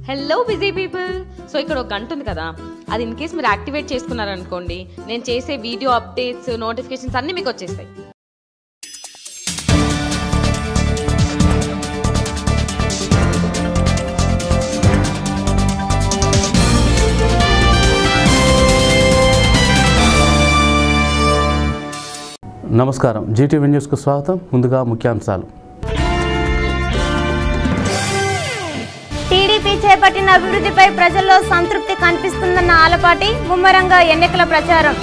Hello busy people. So ఇక్కడ ఒక గంట ఉంది కదా, అది ఇన్ కేస్ మీరు యాక్టివేట్ చేసుకున్నారనుకోండి, నేను చేసే వీడియో అప్డేట్స్ నోటిఫికేషన్స్ అన్నీ మీకు వచ్చేస్తాయి. నమస్కారం, జీటీవీ న్యూస్కు స్వాగతం. ముందుగా ముఖ్యాంశాలు. టీడీపీ చేపట్టిన అభివృద్ధిపై ప్రజల్లో సంతృప్తి కనిపిస్తుందన్న ఆలపాటి ముమ్మరంగా ఎన్నికల ప్రచారం.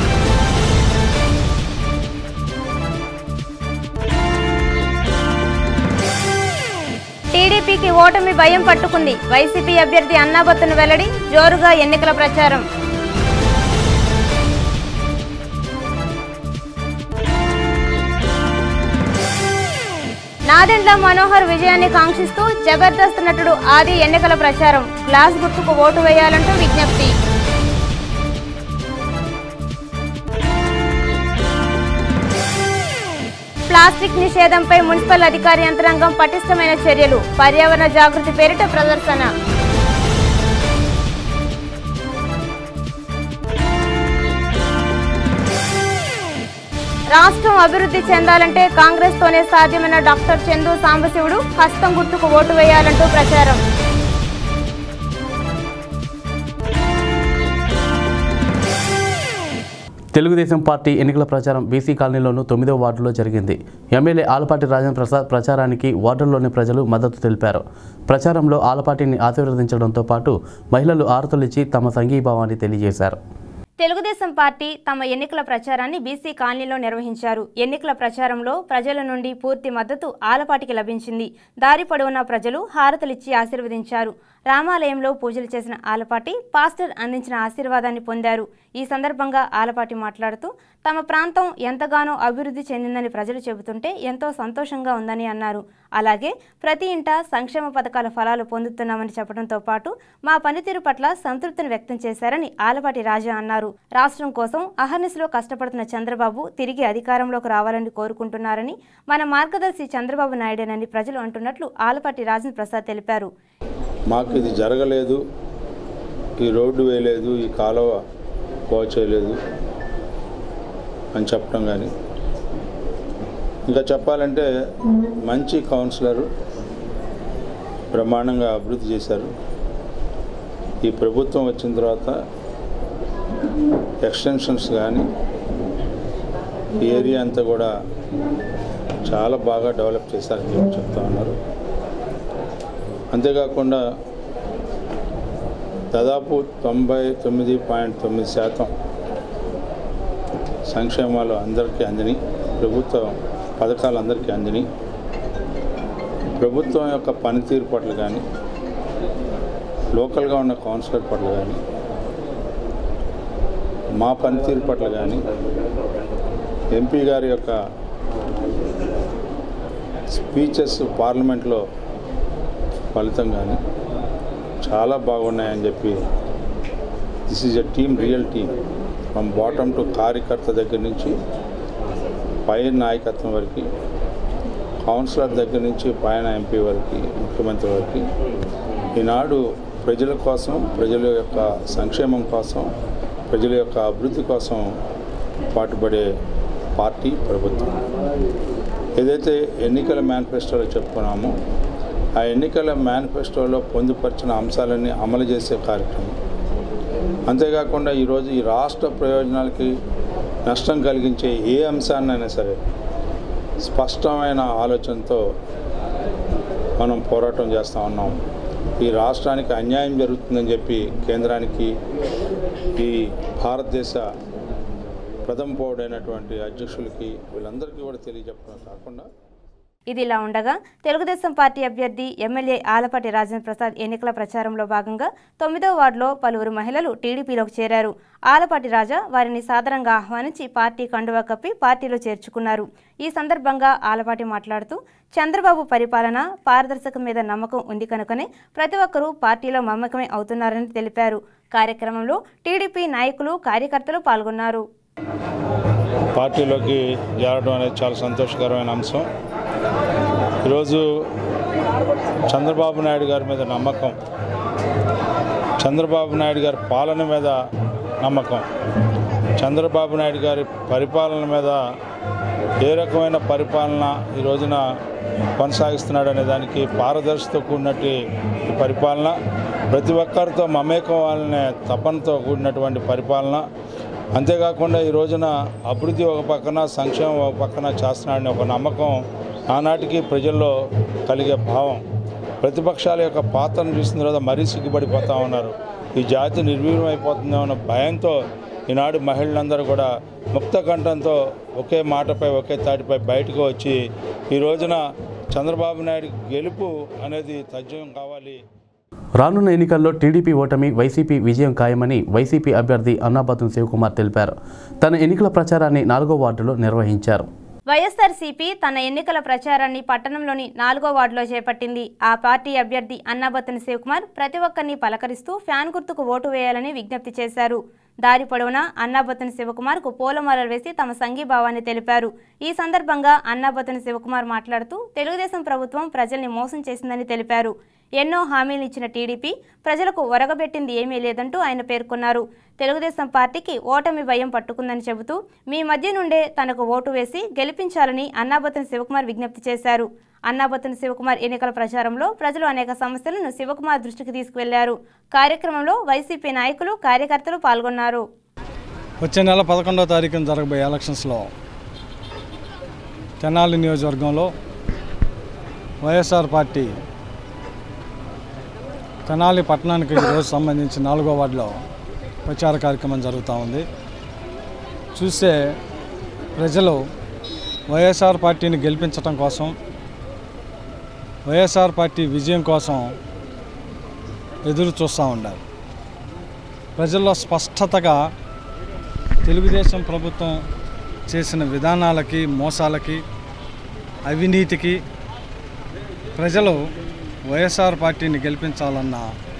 టీడీపీకి ఓటమి భయం పట్టుకుంది. వైసీపీ అభ్యర్థి అన్నాబత్తును వెల్లడి, జోరుగా ఎన్నికల ప్రచారం. నాదెండ్ల మనోహర్ విజయాన్ని కాంక్షిస్తూ జబర్దస్త్ నటుడు ఆది ఎన్నికల ప్రచారం. గ్లాస్ గుర్తుకు ఓటు వేయాలంటూ విజ్ఞప్తి. ప్లాస్టిక్ నిషేధంపై మున్సిపల్ అధికారి యంత్రాంగం పటిష్టమైన చర్యలు. పర్యావరణ జాగృతి పేరిట ప్రదర్శన. రాష్ట్రం అభివృద్ధి చెందాలంటే కాంగ్రెస్ తోనే సాధ్యమైన డాక్టర్ చందు సాంబశివుడు హస్తం గుర్తుకు ఓటు వేయాలంటూ ప్రచారం. తెలుగుదేశం పార్టీ ఎన్నికల ప్రచారం బీసీ కాలనీలోని 9వ వార్డులో జరిగింది. ఎమ్మెల్యే ఆలపాటి రాజేంద్ర ప్రసాద్ ప్రచారానికి వార్డుల్లోని ప్రజలు మద్దతు తెలిపారు. ప్రచారంలో ఆలపాటిని ఆశీర్వదించడంతో పాటు మహిళలు ఆరతులిచ్చి తమ సంఘీభావాన్ని తెలియజేశారు. తెలుగుదేశం పార్టీ తమ ఎన్నికల ప్రచారాన్ని బీసీ కాలనీలో నిర్వహించారు. ఎన్నికల ప్రచారంలో ప్రజల నుండి పూర్తి మద్దతు ఆలపాటికి లభించింది. దారి పొడవునా ప్రజలు హారతులిచ్చి ఆశీర్వదించారు. రామాలయంలో పూజలు చేసిన ఆలపాటి పాస్టర్ అందించిన ఆశీర్వాదాన్ని పొందారు. ఈ సందర్భంగా ఆలపాటి మాట్లాడుతూ తమ ప్రాంతం ఎంతగానో అభివృద్ధి చెందిందని ప్రజలు చెబుతుంటే ఎంతో సంతోషంగా ఉందని అన్నారు. అలాగే ప్రతి ఇంట సంక్షేమ పథకాల ఫలాలు పొందుతున్నామని చెప్పడంతో పాటు మా పనితీరు పట్ల సంతృప్తిని వ్యక్తం చేశారని ఆలపాటి రాజా అన్నారు. రాష్ట్రం కోసం అహర్నిశలో కష్టపడుతున్న చంద్రబాబు తిరిగి అధికారంలోకి రావాలని కోరుకుంటున్నారని, మన మార్గదర్శి చంద్రబాబు నాయుడేనని ప్రజలు అంటున్నట్లు ఆలపాటి రాజేంద్ర ప్రసాద్ తెలిపారు. మాకు ఇది జరగలేదు, ఈ రోడ్డు వేయలేదు, ఈ కాలువ బాగు చేయలేదు అని చెప్పడం కానీ, ఇంకా చెప్పాలంటే మంచి కౌన్సిలరు బ్రహ్మాండంగా అభివృద్ధి చేశారు. ఈ ప్రభుత్వం వచ్చిన తర్వాత ఎక్స్టెన్షన్స్ కానీ ఈ ఏరియా అంతా కూడా చాలా బాగా డెవలప్ చేశారని చెప్పి చెప్తా ఉన్నారు. అంతేకాకుండా దాదాపు 99.9% సంక్షేమాలు అందరికీ అందినాయి. ప్రభుత్వ పథకాలు అందరికీ అందినాయి. ప్రభుత్వం యొక్క పనితీరు పట్ల కానీ, లోకల్గా ఉన్న కౌన్సిలర్ పట్ల కానీ, మా పనితీరు పట్ల కానీ, ఎంపీ గారి యొక్క స్పీచెస్ పార్లమెంట్లో ఫలితం కానీ చాలా బాగున్నాయని చెప్పి, this is a team, real team, from bottom to కార్యకర్త దగ్గర నుంచి పై నాయకత్వం వరకు, కౌన్సిలర్ దగ్గర నుంచి పైన ఎంపీ వరకు, ముఖ్యమంత్రి వరకు ఈనాడు ప్రజల కోసం, ప్రజల యొక్క సంక్షేమం కోసం, ప్రజల యొక్క అభివృద్ధి కోసం పాటుపడే పార్టీ ప్రభుత్వం. ఏదైతే ఎన్నికల మేనిఫెస్టోలో చెప్పుకున్నామో ఆ ఎన్నికల మేనిఫెస్టోలో పొందుపరిచిన అంశాలన్నీ అమలు చేసే కార్యక్రమం. అంతేకాకుండా ఈరోజు ఈ రాష్ట్ర ప్రయోజనాలకి నష్టం కలిగించే ఏ అంశాన్నైనా సరే స్పష్టమైన ఆలోచనతో మనం పోరాటం చేస్తూ ఉన్నాం. ఈ రాష్ట్రానికి అన్యాయం జరుగుతుందని చెప్పి కేంద్రానికి ఈ భారతదేశ ప్రథమ పౌరుడైనటువంటి అధ్యక్షులకి వీళ్ళందరికీ కూడా తెలియజెప్పడం కాకుండా, ఇదిలా ఉండగా తెలుగుదేశం పార్టీ అభ్యర్థి ఎమ్మెల్యే ఆలపాటి రాజేంద్ర ప్రసాద్ ఎన్నికల ప్రచారంలో భాగంగా 9వ వార్డులో పలువురు మహిళలు టీడీపీలోకి చేరారు. ఆలపాటి రాజా వారిని సాదరంగా ఆహ్వానించి పార్టీ కండువా కప్పి పార్టీలో చేర్చుకున్నారు. ఈ సందర్భంగా ఆలపాటి మాట్లాడుతూ చంద్రబాబు పరిపాలన పారదర్శకం మీద నమ్మకం ఉంది కనుకనే ప్రతి ఒక్కరూ పార్టీలో మమ్మకమే అవుతున్నారని తెలిపారు. కార్యక్రమంలో టీడీపీ నాయకులు, కార్యకర్తలు పాల్గొన్నారు. పార్టీలోకి చేరడం అనేది చాలా సంతోషకరమైన అంశం. ఈరోజు చంద్రబాబు నాయుడు గారి మీద నమ్మకం చంద్రబాబు నాయుడు గారి పాలన మీద నమ్మకం, చంద్రబాబు నాయుడు గారి పరిపాలన మీద ఏ రకమైన పరిపాలన ఈ రోజున కొనసాగిస్తున్నాడు అనే దానికి పారదర్శితో కూడినట్టు ఈ పరిపాలన, ప్రతి ఒక్కరితో మమేకం వాళ్ళనే తపనతో కూడినటువంటి పరిపాలన. అంతేకాకుండా ఈ రోజున అభివృద్ధి ఒక పక్కన, సంక్షేమం ఒక పక్కన చేస్తున్నాడని ఒక నమ్మకం ఆనాటికి ప్రజల్లో కలిగే భావం. ప్రతిపక్షాల యొక్క పాత్రను చూసిన తర్వాత మరీ సిగ్గుపడిపోతూ ఉన్నారు. ఈ జాతి నిర్వీర్యం అయిపోతుందేమో అన్న భయంతో ఈనాడు మహిళలందరూ కూడా ముక్త కంఠంతో ఒకే మాటపై ఒకే తాటిపై బయటకు వచ్చి ఈ రోజున చంద్రబాబు నాయుడు గెలుపు అనేది తథ్యం కావాలి. రానున్న ఎన్నికల్లో టీడీపీ ఓటమి, వైసీపీ విజయం ఖాయమని వైసీపీ అభ్యర్థి అన్నాబత్తుని శివకుమార్ తెలిపారు. తన ఎన్నికల ప్రచారాన్ని 4వ వార్డులో నిర్వహించారు. వైఎస్ఆర్సీపీ తన ఎన్నికల ప్రచారాన్ని పట్టణంలోని 4వ వార్డులో చేపట్టింది. ఆ పార్టీ అభ్యర్థి అన్నాబత్తుని శివకుమార్ ప్రతి ఒక్కరిని పలకరిస్తూ ఫ్యాన్ గుర్తుకు ఓటు వేయాలని విజ్ఞప్తి చేశారు. దారి పొడవునా అన్నాబత్తుని శివకుమార్కు పూలమాలలు వేసి తమ సంఘీభావాన్ని తెలిపారు. ఈ సందర్భంగా అన్నాబత్తుని శివకుమార్ మాట్లాడుతూ తెలుగుదేశం ప్రభుత్వం ప్రజల్ని మోసం చేసిందని తెలిపారు. ఎన్నో హామీలు ఇచ్చిన టీడీపీ ప్రజలకు ఒరగబెట్టింది ఏమీ లేదంటూ ఆయన పేర్కొన్నారు. తెలుగుదేశం పార్టీకి ఓటమి భయం పట్టుకుందని చెబుతూ మీ మధ్య నుండే తనకు ఓటు వేసి గెలిపించాలని అన్నాబత్తుని శివకుమార్ విజ్ఞప్తి చేశారు. అన్నాబత్తుని శివకుమార్ ఎన్నికల ప్రచారంలో ప్రజలు అనేక సమస్యలను శివకుమార్ దృష్టికి తీసుకువెళ్లారు. కార్యక్రమంలో వైసీపీ నాయకులు, కార్యకర్తలు పాల్గొన్నారు. వచ్చే నెల 11వ తారీఖున జరగబోయే ఎలక్షన్స్లో తెనాలి నియోజకవర్గంలో వైఎస్ఆర్ పార్టీ తెనాలి పట్టణానికి ఈరోజు సంబంధించి 4వ వార్డులో ప్రచార కార్యక్రమం జరుగుతూ ఉంది. చూస్తే ప్రజలు వైఎస్ఆర్ పార్టీని గెలిపించడం కోసం, వైఎస్ఆర్ పార్టీ విజయం కోసం ఎదురు చూస్తూ ఉన్నారు. ప్రజల్లో స్పష్టతగా తెలుగుదేశం ప్రభుత్వం చేసిన విధానాలకి, మోసాలకి, అవినీతికి ప్రజలు వైఎస్ఆర్ పార్టీని గెలిపించాలన్న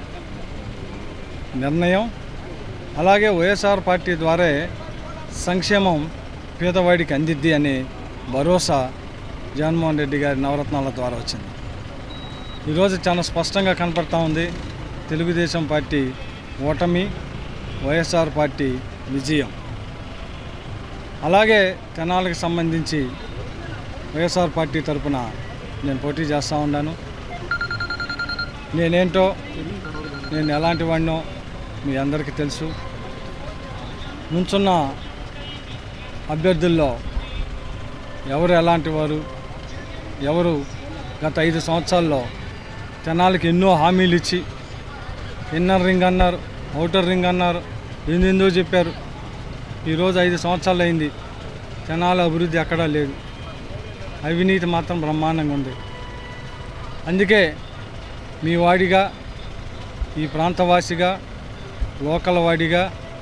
నిర్ణయం, అలాగే వైఎస్ఆర్ పార్టీ ద్వారా సంక్షేమం పేదవాడికి అందిద్ది అనే భరోసా జగన్మోహన్ రెడ్డి గారి నవరత్నాల ద్వారా వచ్చింది. ఈరోజు చాలా స్పష్టంగా కనపడతా ఉంది తెలుగుదేశం పార్టీ ఓటమి, వైఎస్ఆర్ పార్టీ విజయం. అలాగే తెనాలికి సంబంధించి వైఎస్ఆర్ పార్టీ తరఫున నేను పోటీ చేస్తూ ఉన్నాను. నేనేంటో, నేను ఎలాంటి వాడినో మీ అందరికీ తెలుసు. నుంచున్న అభ్యర్థుల్లో ఎవరు ఎలాంటి వారు, ఎవరు గత 5 సంవత్సరాల్లో తెనాలికి ఎన్నో హామీలు ఇచ్చి ఇన్నర్ రింగ్ అన్నారు, ఔటర్ రింగ్ అన్నారు, ఏందో చెప్పారు. ఈరోజు 5 సంవత్సరాలు అయింది, తెనాలి అభివృద్ధి ఎక్కడా లేదు, అవినీతి మాత్రం బ్రహ్మాండంగా ఉంది. అందుకే మీ వాడిగా, ఈ ప్రాంతవాసిగా, లోకల్ వాడిగా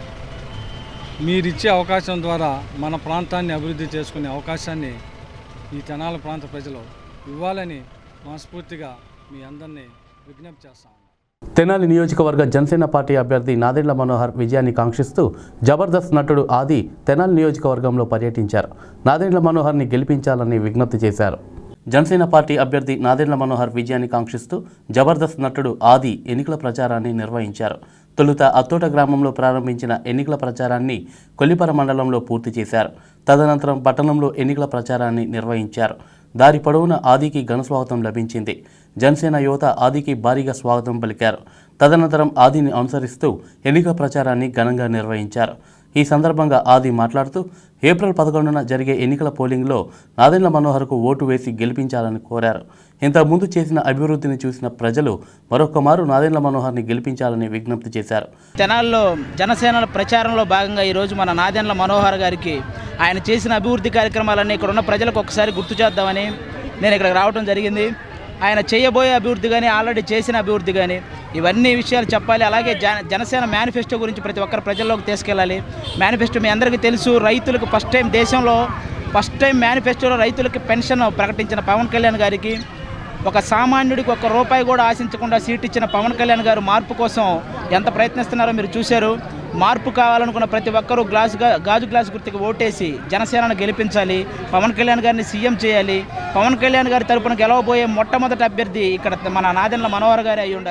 మీరిచ్చే అవకాశం ద్వారా మన ప్రాంతాన్ని అభివృద్ధి చేసుకునే అవకాశాన్ని ఈ తెనాలి ప్రాంత ప్రజలు ఇవ్వాలని మనస్ఫూర్తిగా మీ అందరినీ విజ్ఞప్తి చేస్తాం. తెనాలి నియోజకవర్గ జనసేన పార్టీ అభ్యర్థి నాదెండ్ల మనోహర్ విజయాన్ని కాంక్షిస్తూ జబర్దస్త్ నటుడు ఆది తెనాలి నియోజకవర్గంలో పర్యటించారు. నాదెండ్ల మనోహర్ని గెలిపించాలని విజ్ఞప్తి చేశారు. జనసేన పార్టీ అభ్యర్థి నాదెండ్ల మనోహర్ విజయాన్ని కాంక్షిస్తూ జబర్దస్త్ నటుడు ఆది ఎన్నికల ప్రచారాన్ని నిర్వహించారు. తొలుత అత్తోట గ్రామంలో ప్రారంభించిన ఎన్నికల ప్రచారాన్ని కొల్లిపర మండలంలో పూర్తి చేశారు. తదనంతరం పట్టణంలో ఎన్నికల ప్రచారాన్ని నిర్వహించారు. దారి పొడవున ఆదికి ఘన స్వాగతం లభించింది. జనసేన యువత ఆదికి భారీగా స్వాగతం పలికారు. తదనంతరం ఆదిని అనుసరిస్తూ ఎన్నికల ప్రచారాన్ని ఘనంగా నిర్వహించారు. ఈ సందర్భంగా ఆది మాట్లాడుతూ ఏప్రిల్ 11న జరిగే ఎన్నికల పోలింగ్లో నాదెండ్ల మనోహర్కు ఓటు వేసి గెలిపించాలని కోరారు. ఇంతకుముందు చేసిన అభివృద్ధిని చూసిన ప్రజలు మరొకమారు నాదెండ్ల మనోహర్ని గెలిపించాలని విజ్ఞప్తి చేశారు. తెనాలిలో జనసేన ప్రచారంలో భాగంగా ఈరోజు మన నాదెండ్ల మనోహర్ గారికి ఆయన చేసిన అభివృద్ధి కార్యక్రమాలన్నీ ఇక్కడ ఉన్న ప్రజలకు ఒకసారి గుర్తు చేద్దామని నేను ఇక్కడికి రావడం జరిగింది. ఆయన చేయబోయే అభివృద్ధి కానీ, ఆల్రెడీ చేసిన అభివృద్ధి కానీ, ఇవన్నీ విషయాలు చెప్పాలి. అలాగే జనసేన మేనిఫెస్టో గురించి ప్రతి ఒక్కరు ప్రజల్లోకి తీసుకెళ్ళాలి. మేనిఫెస్టో మీ అందరికీ తెలుసు, రైతులకు ఫస్ట్ టైం దేశంలో మేనిఫెస్టోలో రైతులకి పెన్షన్ ప్రకటించిన పవన్ కళ్యాణ్ గారికి, ఒక సామాన్యుడికి ₹1 కూడా ఆశించకుండా సీట్ ఇచ్చిన పవన్ కళ్యాణ్ గారు మార్పు కోసం ఎంత ప్రయత్నిస్తున్నారో మీరు చూశారు. మార్పు కావాలనుకున్న ప్రతి ఒక్కరూ గాజు గ్లాసు గుర్తుకి ఓటేసి జనసేనను గెలిపించాలి. పవన్ కళ్యాణ్ గారిని సీఎం చేయాలి. పవన్ కళ్యాణ్ గారి తరపున గెలవబోయే మొట్టమొదటి అభ్యర్థి ఇక్కడ మన నాదెండ్ల మనోహర్ గారే అయి ఉండాలి.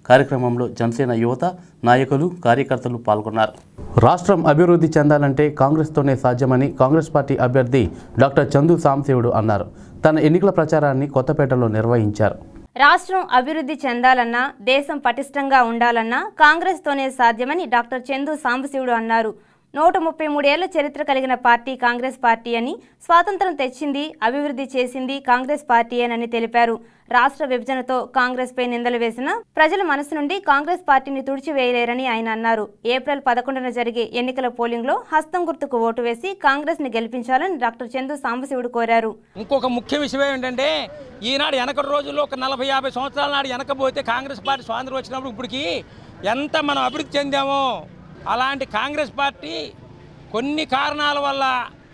కార్యక్రమంలో జనసేన యువత నాయకులు కార్యకర్తలు పాల్గొన్నారు. రాష్ట్రం అభివృద్ధి చెందాలంటే కాంగ్రెస్తోనే సాధ్యమని కాంగ్రెస్ పార్టీ అభ్యర్థి డాక్టర్ చందు సాంబశివుడు అన్నారు. తన ఎన్నికల ప్రచారాన్ని కొత్తపేటలో నిర్వహించారు. రాష్ట్రం అభివృద్ధి చెందాలన్నా దేశం పటిష్టంగా ఉండాలన్నా కాంగ్రెస్తోనే సాధ్యమని డాక్టర్ చందు సాంబశివుడు అన్నారు. 133 ఏళ్ల చరిత్ర కలిగిన పార్టీ కాంగ్రెస్ పార్టీ అని, స్వాతంత్రం తెచ్చింది అభివృద్ధి చేసింది కాంగ్రెస్ పార్టీయేనని తెలిపారు. రాష్ట్ర విభజనతో కాంగ్రెస్ పై నిందలు వేసిన ప్రజల మనసు నుండి కాంగ్రెస్ పార్టీని తుడిచివేయలేరని ఆయన అన్నారు. ఏప్రిల్ 11న జరిగే ఎన్నికల పోలింగ్లో హస్తం గుర్తుకు ఓటు వేసి కాంగ్రెస్ ని గెలిపించాలని డాక్టర్ చందు సాంబశివుడు కోరారు. ఇంకొక ముఖ్య విషయం ఏంటంటే ఈనాడు వెనకటి రోజుల్లో ఒక 40-50 సంవత్సరాల నాడు వెనకపోతే కాంగ్రెస్ పార్టీ స్వాతంత్రం వచ్చినప్పుడు ఇప్పటికి ఎంత మనం అభివృద్ధి చెందామో, అలాంటి కాంగ్రెస్ పార్టీ కొన్ని కారణాల వల్ల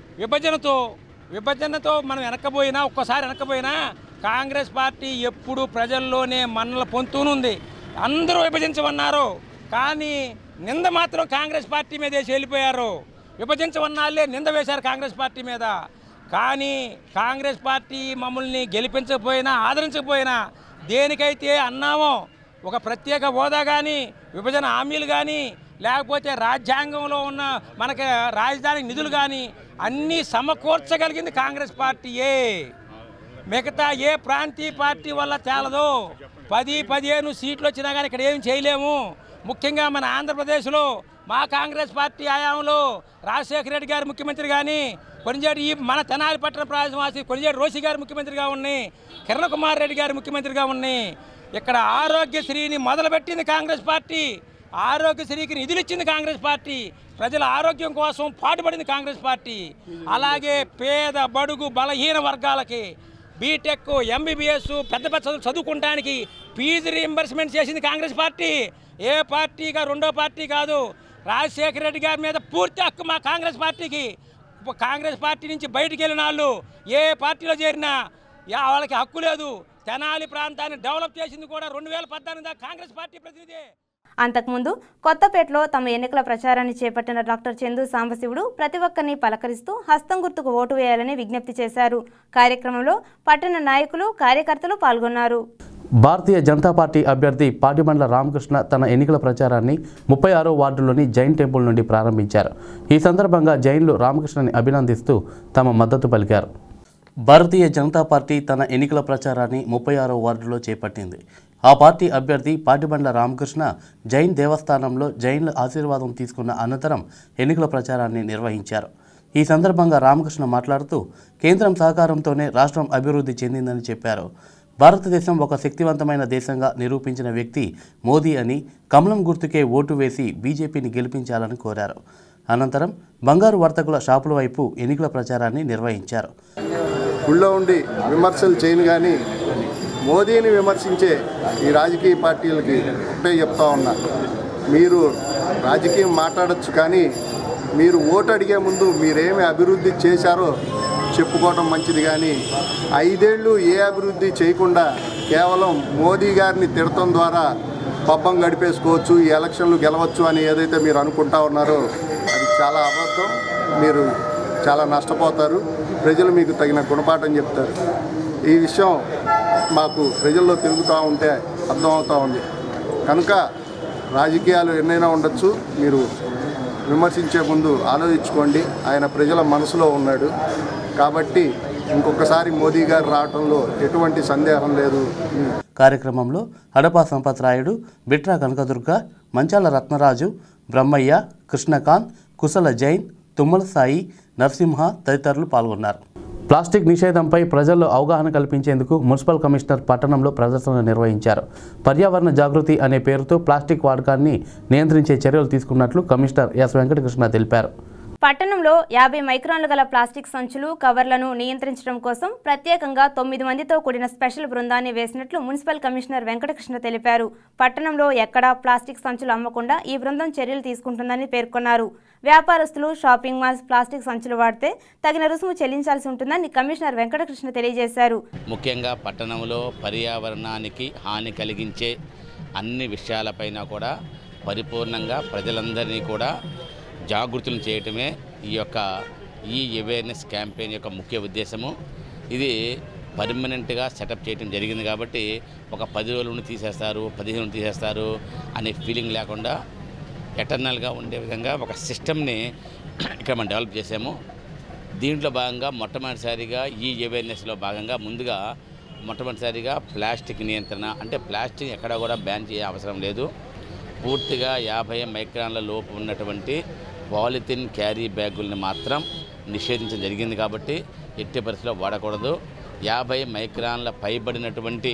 విభజనతో మనం వెనకపోయినా, ఒక్కసారి వెనకపోయినా కాంగ్రెస్ పార్టీ ఎప్పుడు ప్రజల్లోనే మన్నల పొందుతూనుంది. అందరూ విభజించమన్నారు, కానీ నింద మాత్రం కాంగ్రెస్ పార్టీ మీద వేసి వెళ్ళిపోయారు. విభజించమన్నాళ్ళే నింద వేశారు కాంగ్రెస్ పార్టీ మీద. కానీ కాంగ్రెస్ పార్టీ మమ్మల్ని గెలిపించకపోయినా ఆదరించకపోయినా దేనికైతే అన్నామో, ఒక ప్రత్యేక హోదా కానీ, విభజన హామీలు కానీ, లేకపోతే రాజ్యాంగంలో ఉన్న మనకి రాజధాని నిధులు కానీ అన్నీ సమకూర్చగలిగింది కాంగ్రెస్ పార్టీయే. మిగతా ఏ ప్రాంతీయ పార్టీ వల్ల తేలదు. 10-15 సీట్లు వచ్చినా కానీ ఇక్కడ ఏమి చేయలేము. ముఖ్యంగా మన ఆంధ్రప్రదేశ్లో మా కాంగ్రెస్ పార్టీ హయాంలో రాజశేఖర రెడ్డి గారు ముఖ్యమంత్రి కానీ, కొనిజేటి మన తెనాలి పట్టణ ప్రాంతవాసి కొనిజేటి రోసి గారు ముఖ్యమంత్రిగా ఉన్నాయి, కిరణ్ కుమార్ రెడ్డి గారు ముఖ్యమంత్రిగా ఉన్నాయి. ఇక్కడ ఆరోగ్యశ్రీని మొదలుపెట్టింది కాంగ్రెస్ పార్టీ. ఆరోగ్యశ్రీకి నిధులు ఇచ్చింది కాంగ్రెస్ పార్టీ. ప్రజల ఆరోగ్యం కోసం పాటుపడింది కాంగ్రెస్ పార్టీ. అలాగే పేద బడుగు బలహీన వర్గాలకి బీటెక్, ఎంబీబీఎస్, పెద్ద చదువులు చదువుకోవడానికి ఫీజు రీయింబర్స్మెంట్ చేసింది కాంగ్రెస్ పార్టీ. ఏ పార్టీగా రెండో పార్టీ కాదు. రాజశేఖర రెడ్డి గారి మీద పూర్తి హక్కు మా కాంగ్రెస్ పార్టీకి. కాంగ్రెస్ పార్టీ నుంచి బయటికి వెళ్ళిన వాళ్ళు ఏ పార్టీలో చేరినా వాళ్ళకి హక్కు లేదు. తెనాలి ప్రాంతాన్ని డెవలప్ చేసింది కూడా 2014 దాకా కాంగ్రెస్ పార్టీ ప్రతినిధి. అంతకుముందు కొత్తపేటలో తమ ఎన్నికల ప్రచారాన్ని చేపట్టిన డాక్టర్ చందు సాంబశివుడు ప్రతి ఒక్కరిని పలకరిస్తూ హస్తం గుర్తుకు ఓటు వేయాలని విజ్ఞప్తి చేశారు. కార్యక్రమంలో పట్టణ నాయకులు, కార్యకర్తలు పాల్గొన్నారు. భారతీయ జనతా పార్టీ అభ్యర్థి పాటిబండ్ల రామకృష్ణ తన ఎన్నికల ప్రచారాన్ని 36వ వార్డులోని జైన్ టెంపుల్ నుండి ప్రారంభించారు. ఈ సందర్భంగా జైన్లు రామకృష్ణని అభినందిస్తూ తమ మద్దతు పలికారు. భారతీయ జనతా పార్టీ తన ఎన్నికల ప్రచారాన్ని 36వ వార్డులో చేపట్టింది. ఆ పార్టీ అభ్యర్థి పాటిబండ్ల రామకృష్ణ జైన్ దేవస్థానంలో జైన్ల ఆశీర్వాదం తీసుకున్న అనంతరం ఎన్నికల ప్రచారాన్ని నిర్వహించారు. ఈ సందర్భంగా రామకృష్ణ మాట్లాడుతూ కేంద్రం సహకారంతోనే రాష్ట్రం అభివృద్ధి చెందిందని చెప్పారు. భారతదేశం ఒక శక్తివంతమైన దేశంగా నిరూపించిన వ్యక్తి మోదీ అని, కమలం గుర్తుకే ఓటు వేసి బీజేపీని గెలిపించాలని కోరారు. అనంతరం బంగారు వర్తకుల షాపుల వైపు ఎన్నికల ప్రచారాన్ని నిర్వహించారు. గుళ్ళో ఉండి విమర్శలు చేయను కానీ మోదీని విమర్శించే ఈ రాజకీయ పార్టీలకి ఒకటే చెప్తా ఉన్నా, మీరు రాజకీయం మాట్లాడచ్చు కానీ మీరు ఓటు అడిగే ముందు మీరేమి అభివృద్ధి చేశారో చెప్పుకోవడం మంచిది. కానీ 5 ఏళ్ళు ఏ అభివృద్ధి చేయకుండా కేవలం మోదీ గారిని తిడటం ద్వారా పబ్బం గడిపేసుకోవచ్చు, ఈ ఎలక్షన్లు గెలవచ్చు అని ఏదైతే మీరు అనుకుంటా ఉన్నారో అది చాలా అబద్ధం. మీరు చాలా నష్టపోతారు. ప్రజలు మీకు తగిన గుణపాఠం చెప్తారు. ఈ విషయం మాకు ప్రజల్లో తిరుగుతూ ఉంటే అర్థమవుతూ ఉంది. కనుక రాజకీయాలు ఎన్నైనా ఉండొచ్చు, మీరు విమర్శించే ముందు ఆలోచించుకోండి. ఆయన ప్రజల మనసులో ఉన్నాడు కాబట్టి ఇంకొకసారి మోదీ గారు రావడంలో ఎటువంటి సందేహం లేదు. కార్యక్రమంలో హడపా సంపత్ రాయుడు, బిట్రా కనకదుర్గ, మంచాల రత్నరాజు, బ్రహ్మయ్య, కృష్ణకాంత్, కుశల జైన్, తుమ్మల సాయి, నరసింహ తదితరులు పాల్గొన్నారు. ప్లాస్టిక్ నిషేధంపై ప్రజల్లో అవగాహన కల్పించేందుకు మున్సిపల్ కమిషనర్ పట్టణంలో ప్రదర్శన నిర్వహించారు. పర్యావరణ జాగృతి అనే పేరుతో ప్లాస్టిక్ వాడకాన్ని నియంత్రించే చర్యలు తీసుకున్నట్లు కమిషనర్ ఎస్ వెంకటకృష్ణ తెలిపారు. పట్టణంలో 50 మైక్రాన్లు గల ప్లాస్టిక్ సంచులు, కవర్లను నియంత్రించడం కోసం ప్రత్యేకంగా 9 మందితో కూడిన స్పెషల్ బృందాన్ని వేసినట్లు మున్సిపల్ కమిషనర్ వెంకటకృష్ణ తెలిపారు. పట్టణంలో ఎక్కడా ప్లాస్టిక్ సంచులు అమ్మకుండా ఈ బృందం చర్యలు తీసుకుంటుందని పేర్కొన్నారు. వ్యాపారస్తులు షాపింగ్ మాల్స్ ప్లాస్టిక్ సంచులు వాడితే తగిన రుసుము చెల్లించాల్సి ఉంటుందని కమిషనర్ వెంకటకృష్ణ తెలియజేశారు. ముఖ్యంగా పట్టణంలో పర్యావరణానికి హాని కలిగించే అన్ని విషయాలపైన కూడా పరిపూర్ణంగా ప్రజలందరినీ కూడా జాగృతులు చేయటమే ఈ అవేర్నెస్ క్యాంపెయిన్ యొక్క ముఖ్య ఉద్దేశము. ఇది పర్మనెంట్గా సెటప్ చేయడం జరిగింది. కాబట్టి ఒక 10 రోజులు తీసేస్తారు, 15 రోజులు తీసేస్తారు అనే ఫీలింగ్ లేకుండా ఎటర్నల్గా ఉండే విధంగా ఒక సిస్టమ్ని ఇక్కడ మనం డెవలప్ చేసాము. దీంట్లో భాగంగా మొట్టమొదటిసారిగా ఈ అవేర్నెస్లో భాగంగా ముందుగా మొట్టమొదటిసారిగా ప్లాస్టిక్ నియంత్రణ, అంటే ప్లాస్టిక్ ఎక్కడా కూడా బ్యాన్ చేయ అవసరం లేదు. పూర్తిగా 50 మైక్రాన్ల లోపు ఉన్నటువంటి పాలిథిన్ క్యారీ బ్యాగుల్ని మాత్రం నిషేధించడం జరిగింది. కాబట్టి ఎట్టి పరిస్థితిలో వాడకూడదు. 50 మైక్రాన్ల పైబడినటువంటి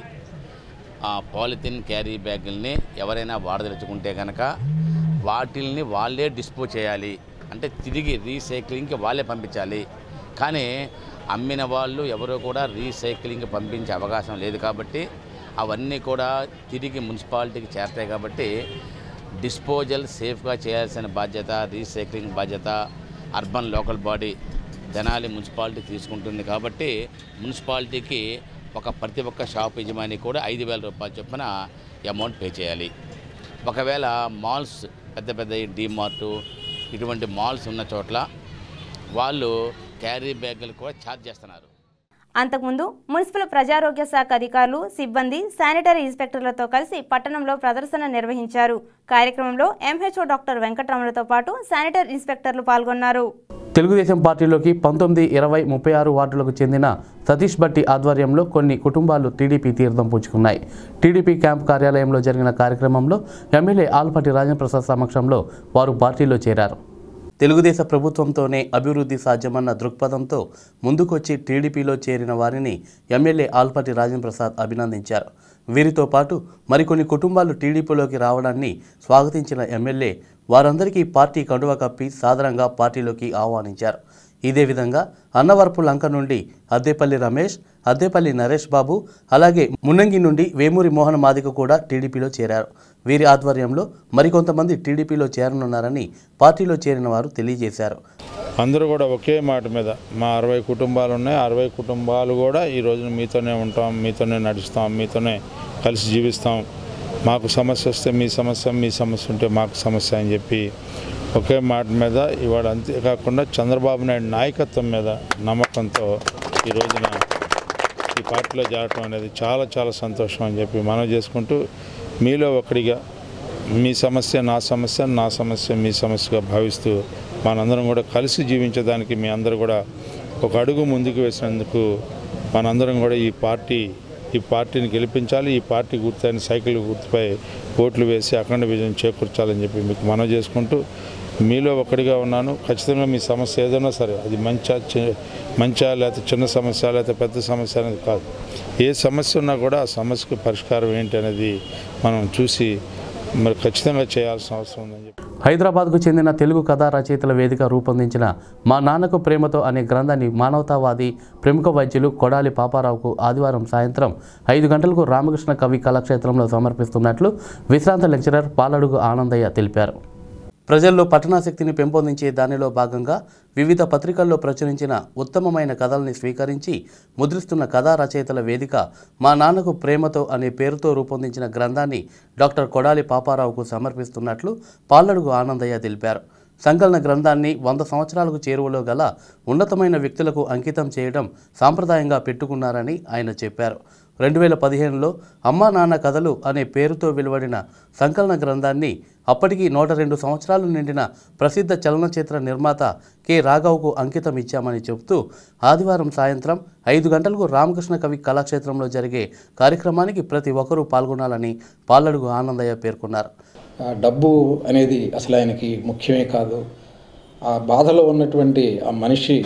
పాలిథిన్ క్యారీ బ్యాగుల్ని ఎవరైనా వాడదలుచుకుంటే కనుక వాటిల్ని వాళ్ళే డిస్పోజ్ చేయాలి, అంటే తిరిగి రీసైక్లింగ్కి వాళ్ళే పంపించాలి. కానీ అమ్మిన వాళ్ళు ఎవరో కూడా రీసైక్లింగ్కి పంపించే అవకాశం లేదు. కాబట్టి అవన్నీ కూడా తిరిగి మున్సిపాలిటీకి చేరతాయి. కాబట్టి డిస్పోజల్ సేఫ్గా చేయాల్సిన బాధ్యత, రీసైక్లింగ్ బాధ్యత urban local body Tenali municipality తీసుకుంటుంది. కాబట్టి మున్సిపాలిటీకి ప్రతి ఒక్క షాప్ యజమాని కూడా 5,000 రూపాయలు చొప్పున అమౌంట్ పే చేయాలి. ఒకవేళ మాల్స్ పెద్ద డీమార్టు ఇటువంటి మాల్స్ ఉన్న చోట్ల వాళ్ళు క్యారీ బ్యాగులు కూడా ఛార్జ్ చేస్తున్నారు. అంతకుముందు మున్సిపల్ ప్రజారోగ్య శాఖ అధికారులు, సిబ్బంది, శానిటరీ ఇన్స్పెక్టర్లతో కలిసి పట్టణంలో ప్రదర్శన నిర్వహించారు. కార్యక్రమంలో ఎంహెచ్ఓ డాక్టర్ వెంకటరమణతో పాటు శానిటరీ ఇన్స్పెక్టర్లు పాల్గొన్నారు. తెలుగుదేశం పార్టీలోకి 19, 20, 36 వార్డులకు చెందిన సతీష్ భట్టి ఆధ్వర్యంలో కొన్ని కుటుంబాలు టీడీపీ తీర్థం పుచ్చుకున్నాయి. టీడీపీ క్యాంప్ కార్యాలయంలో జరిగిన కార్యక్రమంలో ఎమ్మెల్యే ఆలపాటి రాజేంద్ర ప్రసాద్ సమక్షంలో వారు పార్టీలో చేరారు. తెలుగుదేశ ప్రభుత్వంతోనే అభివృద్ధి సాధ్యమన్న దృక్పథంతో ముందుకొచ్చి టీడీపీలో చేరిన వారిని ఎమ్మెల్యే ఆలపాటి రాజేంద్ర ప్రసాద్ అభినందించారు. వీరితో పాటు మరికొన్ని కుటుంబాలు టీడీపీలోకి రావడాన్ని స్వాగతించిన ఎమ్మెల్యే వారందరికీ పార్టీ కండువా కప్పి సాదరంగా పార్టీలోకి ఆహ్వానించారు. ఇదే విధంగా అన్నవరపు లంక నుండి అద్దేపల్లి రమేష్, అద్దేపల్లి నరేష్ బాబు, అలాగే మున్నంగి నుండి వేమూరి మోహన్ మాదిక కూడా టీడీపీలో చేరారు. వీరి ఆధ్వర్యంలో మరికొంతమంది టీడీపీలో చేరనున్నారని పార్టీలో చేరిన వారు తెలియజేశారు. అందరూ కూడా ఒకే మాట మీద మా 60 కుటుంబాలు ఉన్నాయి. 60 కుటుంబాలు కూడా ఈ రోజున మీతోనే ఉంటాం, మీతోనే నడుస్తాం, మీతోనే కలిసి జీవిస్తాం. మాకు సమస్య వస్తే మీ సమస్య, మీ సమస్య ఉంటే మాకు సమస్య అని చెప్పి ఒకే మాట మీద ఇవాళ, అంతేకాకుండా చంద్రబాబు నాయుడు నాయకత్వం మీద నమ్మకంతో ఈ రోజున ఈ పార్టీలో చేరటం అనేది చాలా సంతోషం అని చెప్పి మనం చేసుకుంటూ, మీలో ఒకటిగా మీ సమస్య నా సమస్య, నా సమస్య మీ సమస్యగా భావిస్తూ మనందరం కూడా కలిసి జీవించడానికి మీ అందరూ కూడా ఒక అడుగు ముందుకు వేసినందుకు మనందరం కూడా ఈ పార్టీని గెలిపించాలి. ఈ పార్టీ గుర్తైన సైకిల్ గుర్తుపై ఓట్లు వేసి అఖండ విజయం చేకూర్చాలని చెప్పి మీకు మనవి చేసుకుంటూ, మీలో ఒకటిగా ఉన్నాను. ఖచ్చితంగా మీ సమస్య ఏదైనా సరే, అది మంచా లేకపోతే చిన్న సమస్య లేకపోతే పెద్ద సమస్య అనేది కాదు, ఏ సమస్య ఉన్నా కూడా ఆ సమస్యకు పరిష్కారం ఏంటి అనేది మనం చూసి మరి ఖచ్చితంగా చేయాల్సిన అవసరం ఉందని చెప్పి. హైదరాబాద్కు చెందిన తెలుగు కథా రచయితల వేదిక రూపొందించిన మా నాన్నకు ప్రేమతో అనే గ్రంథాన్ని మానవతావాది, ప్రముఖ వైద్యులు కొడాలి పాపారావుకు ఆదివారం సాయంత్రం 5 గంటలకు రామకృష్ణ కవి కళాక్షేత్రంలో సమర్పిస్తున్నట్లు విశ్రాంత లెక్చరర్ పాలడుగు ఆనందయ్య తెలిపారు. ప్రజల్లో పఠనాశక్తిని పెంపొందించే దానిలో భాగంగా వివిధ పత్రికల్లో ప్రచురించిన ఉత్తమమైన కథల్ని స్వీకరించి ముద్రిస్తున్న కథా రచయితల వేదిక మా నాన్నకు ప్రేమతో అనే పేరుతో రూపొందించిన గ్రంథాన్ని డాక్టర్ కొడాలి పాపారావుకు సమర్పిస్తున్నట్లు పాలడుగు ఆనందయ్య తెలిపారు. సంకలన గ్రంథాన్ని 100 సంవత్సరాలకు చేరువలో గల ఉన్నతమైన వ్యక్తులకు అంకితం చేయడం సాంప్రదాయంగా పెట్టుకున్నారని ఆయన చెప్పారు. 2015లో అమ్మా నాన్న కథలు అనే పేరుతో వెలువడిన సంకలన గ్రంథాన్ని అప్పటికి 102 సంవత్సరాలు నిండిన ప్రసిద్ధ చలనచిత్ర నిర్మాత కె రాఘవ్కు అంకితం ఇచ్చామని చెబుతూ ఆదివారం సాయంత్రం 5 గంటలకు రామకృష్ణ కవి కళాక్షేత్రంలో జరిగే కార్యక్రమానికి ప్రతి ఒక్కరూ పాల్గొనాలని పాలడుగు ఆనందయ్య పేర్కొన్నారు. డబ్బు అనేది అసలు ఆయనకి ముఖ్యమే కాదు. ఆ బాధలో ఉన్నటువంటి ఆ మనిషి,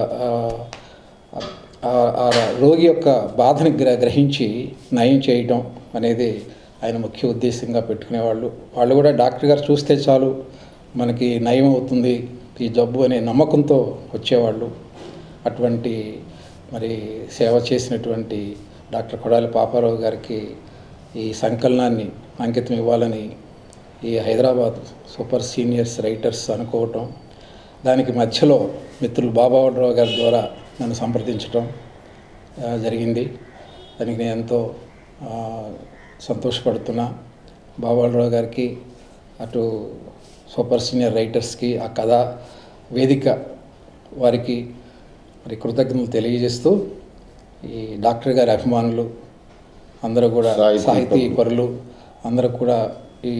ఆ రోగి యొక్క బాధని గ్రహించి నయం చేయడం అనేది ఆయన ముఖ్య ఉద్దేశంగా పెట్టుకునేవాళ్ళు. వాళ్ళు కూడా డాక్టర్ గారు చూస్తే చాలు మనకి నయం అవుతుంది ఈ జబ్బు అనే నమ్మకంతో వచ్చేవాళ్ళు. అటువంటి మరి సేవ చేసినటువంటి డాక్టర్ కొడాలి పాపారావు గారికి ఈ సంకలనాన్ని అంకితం ఇవ్వాలని ఈ హైదరాబాద్ సూపర్ సీనియర్స్ రైటర్స్ అనుకోవటం, దానికి మధ్యలో మిత్రులు బాబావరావు గారి ద్వారా నన్ను సంప్రదించడం జరిగింది. దానికి నేను ఎంతో సంతోషపడుతున్నా. బాబావరావు గారికి, అటు సూపర్ సీనియర్ రైటర్స్కి, ఆ కథా వేదిక వారికి మరి కృతజ్ఞతలు తెలియజేస్తూ ఈ డాక్టర్ గారి అభిమానులు అందరూ కూడా సాహితీ పరులు అందరూ కూడా ఈ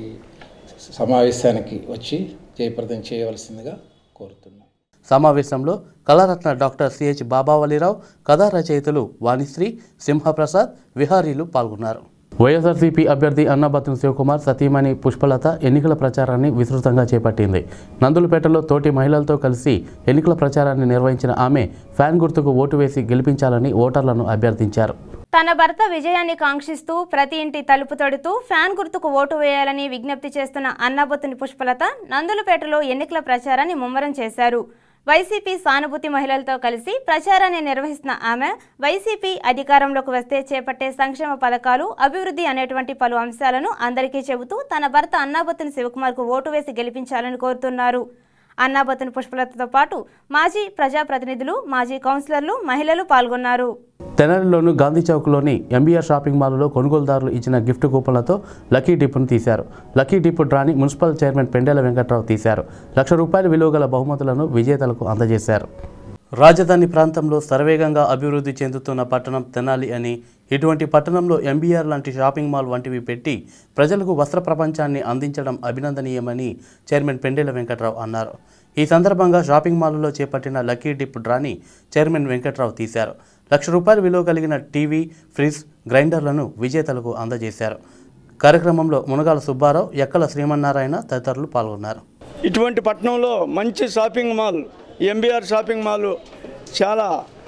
సమావేశానికి వచ్చి జయప్రదం చేయవలసిందిగా కోరుతున్నాం. సమావేశంలో కళారత్న డాక్టర్ సిహెచ్ బాబావలిరావు, కథా రచయితలు వాణిశ్రీ, సింహప్రసాద్, విహారీలు పాల్గొన్నారు. వైఎస్ఆర్సీపీ అభ్యర్థి అన్నాబత్తుని శివకుమార్ సతీమణి పుష్పలత ఎన్నికల ప్రచారాన్ని విస్తృతంగా చేపట్టింది. నందులపేటలో తోటి మహిళలతో కలిసి ఎన్నికల ప్రచారాన్ని నిర్వహించిన ఆమె ఫ్యాన్ గుర్తుకు ఓటు వేసి గెలిపించాలని ఓటర్లను అభ్యర్థించారు. తన భర్త విజయాన్ని కాంక్షిస్తూ ప్రతి ఇంటి తలుపు తడుతూ ఫ్యాన్ గుర్తుకు ఓటు వేయాలని విజ్ఞప్తి చేస్తున్న అన్నాబత్తుని పుష్పలత నందులపేటలో ఎన్నికల ప్రచారాన్ని ముమ్మరం చేశారు. వైసీపీ సానుభూతి మహిళలతో కలిసి ప్రచారాన్ని నిర్వహిస్తున్న ఆమె వైసీపీ అధికారంలోకి వస్తే చేపట్టే సంక్షేమ పథకాలు, అభివృద్ధి అనేటువంటి పలు అంశాలను అందరికీ చెబుతూ తన భర్త అన్నాబత్తుని శివకుమార్కు ఓటు వేసి గెలిపించాలని కోరుతున్నారు. అన్నాబత్తుని పుష్పలతతో పాటు మాజీ ప్రజాప్రతినిధులు, మాజీ కౌన్సిలర్లు, మహిళలు పాల్గొన్నారు. తెనాలిలోని గాంధీ చౌక్లోని ఎంబీఆర్ షాపింగ్ మాల్లో కొనుగోలుదారులు ఇచ్చిన గిఫ్ట్ కూపన్లతో లక్కీ డిప్ను తీశారు. లక్కీ డిప్ డ్రాని మున్సిపల్ చైర్మన్ పెండెల వెంకట్రావు తీశారు. ₹1,00,000 విలువ గల బహుమతులను విజేతలకు అందజేశారు. రాజధాని ప్రాంతంలో శరవేగంగా అభివృద్ధి చెందుతున్న పట్టణం తెనాలి అని, ఇటువంటి పట్టణంలో ఎంబీఆర్ లాంటి షాపింగ్ మాల్ వంటివి పెట్టి ప్రజలకు వస్త్ర ప్రపంచాన్ని అందించడం అభినందనీయమని చైర్మన్ పెండెల వెంకట్రావు అన్నారు. ఈ సందర్భంగా షాపింగ్ మాల్లో చేపట్టిన లక్కీ డిప్ డ్రాని చైర్మన్ వెంకట్రావు తీశారు. ₹1,00,000 విలువ కలిగిన టీవీ, ఫ్రిడ్జ్, గ్రైండర్లను విజేతలకు అందజేశారు. కార్యక్రమంలో మునగాల సుబ్బారావు, ఎక్కల శ్రీమన్నారాయణ తదితరులు పాల్గొన్నారు. ఇటువంటి పట్టణంలో మంచి shopping mall MBR shopping mall చాలా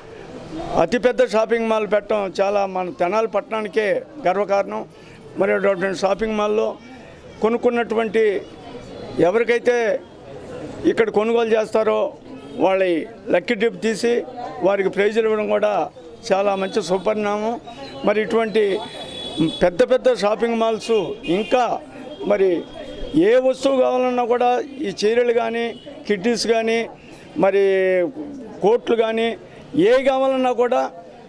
అతిపెద్ద షాపింగ్ మాల్ పెట్టడం చాలా మన తెనాలి పట్టణానికే గర్వకారణం. మరి అటువంటి షాపింగ్ మాల్లో కొనుక్కున్నటువంటి ఎవరికైతే ఇక్కడ కొనుగోలు చేస్తారో వాళ్ళ లక్కీ డిప్ తీసి వారికి ప్రైజులు ఇవ్వడం కూడా చాలా మంచి సుపరిణామం. మరి ఇటువంటి పెద్ద పెద్ద షాపింగ్ మాల్స్ ఇంకా మరి ఏ వస్తువు కావాలన్నా కూడా ఈ చీరలు కానీ, కిడ్డీస్ కానీ, మరి కోట్లు కానీ ఏ కావాలన్నా కూడా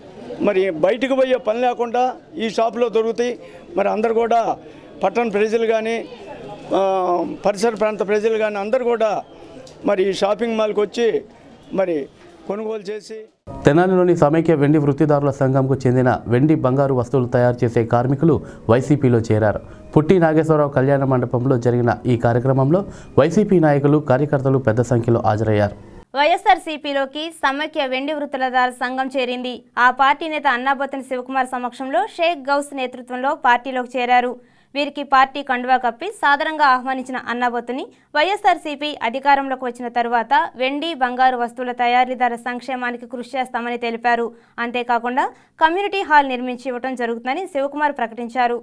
మరి బయటకు పోయే పని లేకుండా ఈ షాపులో దొరుకుతాయి. మరి అందరు కూడా పట్టణ ప్రజలు కానీ, పరిసర ప్రాంత ప్రజలు కానీ అందరు కూడా మరి ఈ షాపింగ్ మాల్కి వచ్చి మరి కొనుగోలు చేసి. తెనాలిలోని సమైక్య వెండి వృత్తిదారుల సంఘంకు చెందిన వెండి, బంగారు వస్తువులు తయారు చేసే కార్మికులు వైసీపీలో చేరారు. పుట్టి నాగేశ్వరరావు కళ్యాణ మండపంలో జరిగిన ఈ కార్యక్రమంలో వైసీపీ నాయకులు, కార్యకర్తలు పెద్ద సంఖ్యలో హాజరయ్యారు. వైఎస్ఆర్సీపీలోకి సమైక్య వెండి వృత్తులదారుల సంఘం చేరింది. ఆ పార్టీ నేత అన్నాబత్తుని శివకుమార్ సమక్షంలో షేక్ గౌస్ నేతృత్వంలో పార్టీలోకి చేరారు. వీరికి పార్టీ కండువా కప్పి సాదరంగా ఆహ్వానించిన అన్నాబత్తుని వైఎస్ఆర్సీపీ అధికారంలోకి వచ్చిన తరువాత వెండి, బంగారు వస్తువుల తయారీదారుల సంక్షేమానికి కృషి చేస్తామని తెలిపారు. అంతేకాకుండా కమ్యూనిటీ హాల్ నిర్మించి ఇవ్వడం జరుగుతుందని శివకుమార్ ప్రకటించారు.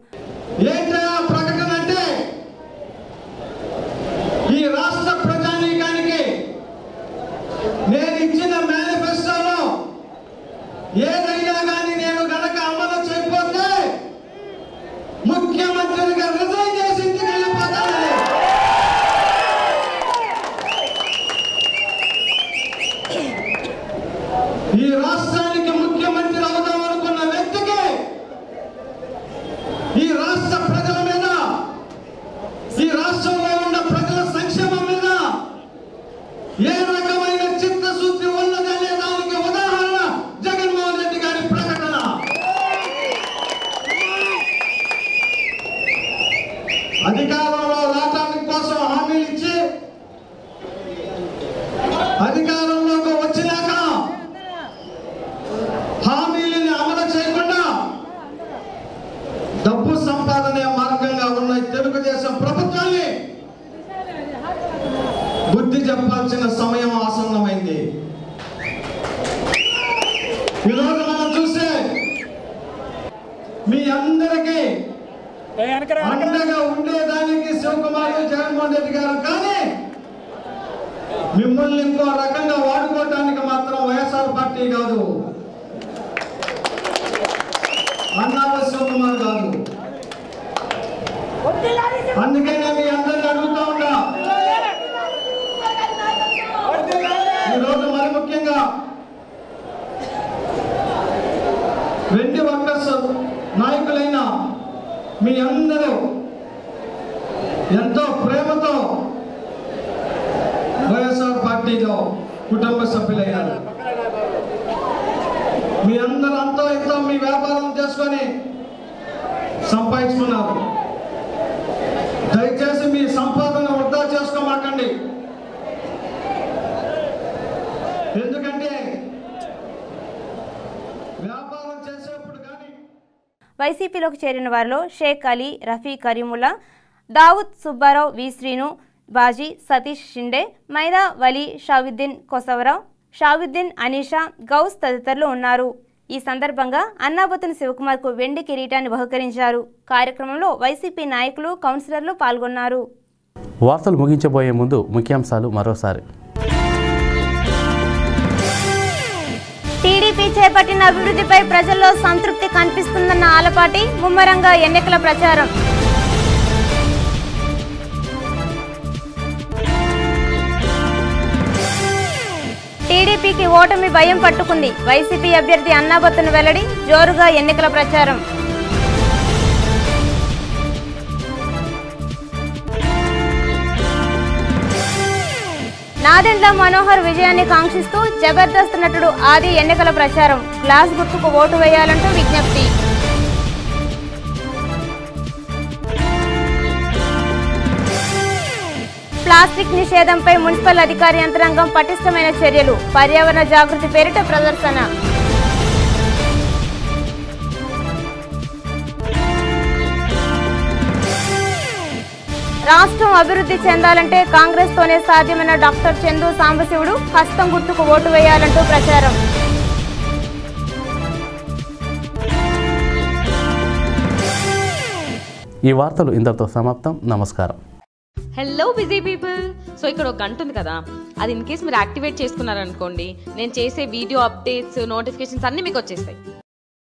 నేను ఇచ్చిన మేనిఫెస్టోలో ఏదైనా కానీ నేను గనక అమలు చేయకపోతే ముఖ్యమంత్రిగా రిజైన్ చేసి ఇంటికి వెళ్ళిపోతానని ఈ రాష్ట్రానికి ముఖ్యమంత్రి అవుదాం అనుకున్న వ్యక్తికి ఈ రాష్ట్ర ప్రజల మీద, ఈ రాష్ట్రంలో ఉన్న ప్రజల సంక్షేమం మీద ఏ రకమైన చిత్తశుద్ధి ఉన్నదనే దానికి ఉదాహరణ జగన్మోహన్ రెడ్డి గారి ప్రకటన. అధికారంలో రావడానికి కోసం హామీలు ఇచ్చి అధికారంలోకి వచ్చినాక హామీలని అమలు చేయకుండా డబ్బు సంపాదనే మార్గంగా ఉన్న తెలుగుదేశం ప్రభుత్వాన్ని బుద్ధి చెప్పాల్సిన సమయం ఆసన్నమైంది. ఈరోజు మనం చూస్తే మీ అందరికీ అండగా ఉండేదానికి శివకుమార్, జగన్మోహన్ రెడ్డి గారు, కానీ మిమ్మల్ని ఇంకో రకంగా వాడుకోవటానికి మాత్రం వైఎస్ఆర్ పార్టీ కాదు, అన్నాబత్తుని శివకుమార్ కాదు. అందుకనే మీ అందరిని అడుగుతా ఉన్నా, ఈరోజు మరి ముఖ్యంగా వెండి వర్కర్స్ నాయకులైన మీ అందరూ ఎంతో ప్రేమతో వైఎస్ఆర్ పార్టీలో కుటుంబ సభ్యులయ్యారు. మీ అందరూ చేసుకొని సంపాదించుకున్నారు. దయచేసి మీ సంపాదన వృధా చేసుకోమాకండి. ఎందుకంటే వ్యాపారం చేసేప్పుడు కానీ వైసీపీలోకి చేరిన వారిలో షేక్ అలీ, రఫీ కరీముల్లా, దావుద్ సుబ్బారావు, వి శ్రీను, బాజీ, సతీష్ షిండే, మైదా వలీ, షావుద్దీన్ కొసవరావు, షావుద్దీన్, అనీషా, గౌస్ తదితరులు ఉన్నారు. ఈ సందర్భంగా అన్నాబతుని శివకుమార్కు వెండి కిరీటాన్ని బహుకరించారు. కార్యక్రమంలో వైసీపీ నాయకులు, కౌన్సిలర్లు పాల్గొన్నారు. వార్తలు ముగించబోయే ముందు ముఖ్యాంశాలు మరోసారి. టీడీపీ చేపట్టిన అభివృద్ధిపై ప్రజల్లో సంతృప్తి కనిపిస్తుందన్న ఆలపాటి, ముమ్మరంగా ఎన్నికల ప్రచారం. టీడీపీకి ఓటమి భయం పట్టుకుంది. వైసీపీ అభ్యర్థి అన్నాబత్తును వెల్లడి, జోరుగా ఎన్నికల ప్రచారం. నాదెండ్ల మనోహర్ విజయాన్ని కాంక్షిస్తూ జబర్దస్త్ నటుడు ఆది ఎన్నికల ప్రచారం. గ్లాస్ గుర్తుకు ఓటు వేయాలంటూ విజ్ఞప్తి. ప్లాస్టిక్ నిషేధంపై మున్సిపల్ అధికారి యంత్రాంగం పటిష్టమైన చర్యలు. పర్యావరణ జాగృతి పేరిట ప్రదర్శన. రాష్ట్రం అభివృద్ధి చెందాలంటే కాంగ్రెస్ తోనే సాధ్యమైన డాక్టర్ చందు సాంబశివుడు హస్తం గుర్తుకు ఓటు వేయాలంటూ ప్రచారం. ఈ వార్తలు ఇంతటితో సమాప్తం. నమస్కారం. Hello busy people. సో ఇక్కడ ఒక గంట ఉంది కదా, అది ఇన్ కేస్ మీరు యాక్టివేట్ చేసుకున్నారనుకోండి, నేను చేసే వీడియో అప్డేట్స్, నోటిఫికేషన్స్ అన్నీ మీకు వచ్చేస్తాయి.